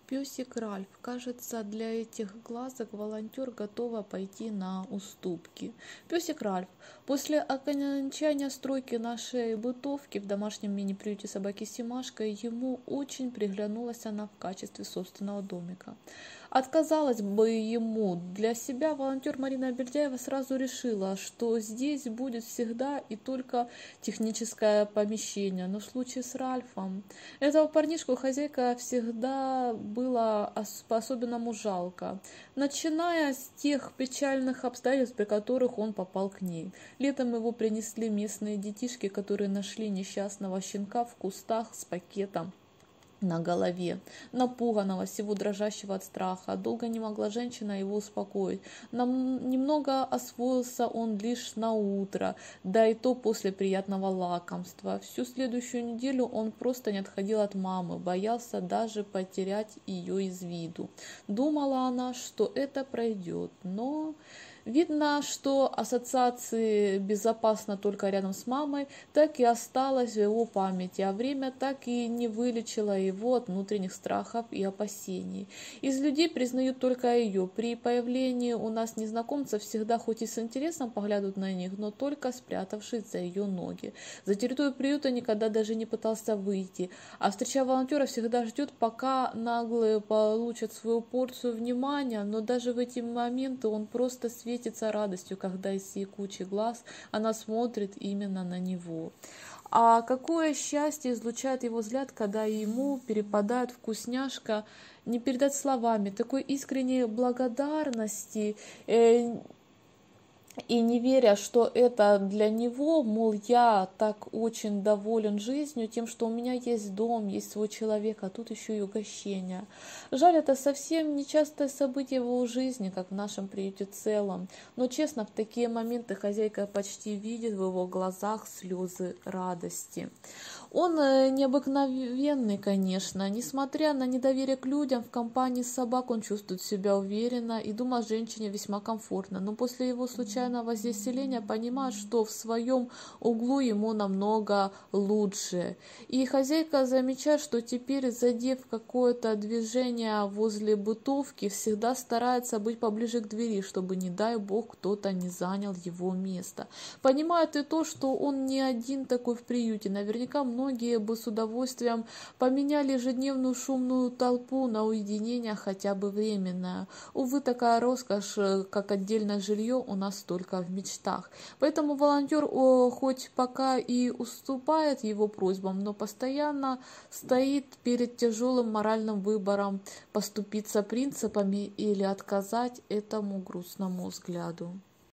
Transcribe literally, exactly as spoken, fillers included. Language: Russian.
Песик Ральф. Кажется, для этих глазок волонтер готова пойти на уступки. Песик Ральф. После окончания стройки нашей бытовки в домашнем мини-приюте собаки Симашка ему очень приглянулась она в качестве собственного домика. Отказалась бы ему для себя, волонтер Марина Бердяева сразу решила, что здесь будет всегда и только техническое помещение. Но в случае с Ральфом этого парнишку хозяйка всегда было по-особенному жалко, начиная с тех печальных обстоятельств, при которых он попал к ней. Летом его принесли местные детишки, которые нашли несчастного щенка в кустах с пакетом на голове, напуганного, всего дрожащего от страха. Долго не могла женщина его успокоить. Нам немного освоился он лишь на утро, да и то после приятного лакомства. Всю следующую неделю он просто не отходил от мамы, боялся даже потерять ее из виду. Думала она, что это пройдет, но... Видно, что ассоциации «безопасно только рядом с мамой» так и осталось в его памяти, а время так и не вылечило его от внутренних страхов и опасений. Из людей признают только ее. При появлении у нас незнакомцев всегда хоть и с интересом поглядывают на них, но только спрятавшись за ее ноги. За территорию приюта никогда даже не пытался выйти, а встреча волонтера всегда ждет, пока наглые получат свою порцию внимания, но даже в эти моменты он просто светится светится радостью, когда из кучи глаз она смотрит именно на него. А какое счастье излучает его взгляд, когда ему перепадает вкусняшка, не передать словами, такой искренней благодарности, э, и не веря, что это для него, мол, я так очень доволен жизнью, тем, что у меня есть дом, есть свой человек, а тут еще и угощение. Жаль, это совсем нечастое событие в его жизни, как в нашем приюте в целом. Но, честно, в такие моменты хозяйка почти видит в его глазах слезы радости. Он необыкновенный, конечно. Несмотря на недоверие к людям, в компании собак он чувствует себя уверенно и думает о женщине весьма комфортно. Но после его случайного заселения понимает, что в своем углу ему намного лучше. И хозяйка замечает, что теперь, задев какое-то движение возле бытовки, всегда старается быть поближе к двери, чтобы, не дай бог, кто-то не занял его место. Понимает и то, что он не один такой в приюте. Наверняка многие бы с удовольствием поменяли ежедневную шумную толпу на уединение хотя бы временное. Увы, такая роскошь, как отдельное жилье, у нас только в мечтах. Поэтому волонтер о, хоть пока и уступает его просьбам, но постоянно стоит перед тяжелым моральным выбором: поступиться принципами или отказать этому грустному взгляду.